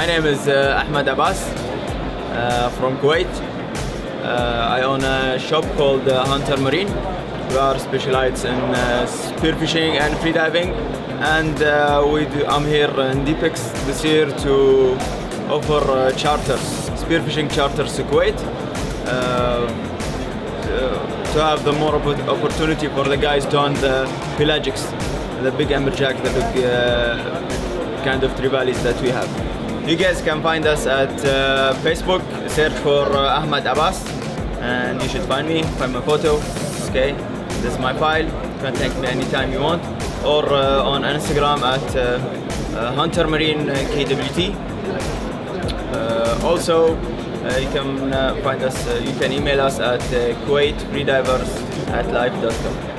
My name is Ahmed Abbas from Kuwait. I own a shop called Hunter Marine. We are specialized in spearfishing and freediving, and I'm here in Deepex this year to offer charters, spearfishing charters to Kuwait, to have the more opportunity for the guys to hunt the pelagics, the big amberjack, the big kind of trevallies that we have. You guys can find us at Facebook, search for Ahmed Abbas, and you should find me, find my photo. Okay, this is my file. Contact me anytime you want, or on Instagram at Hunter Marine KWT. Also, you can find us. You can email us at kuwaitfreedivers@life.com.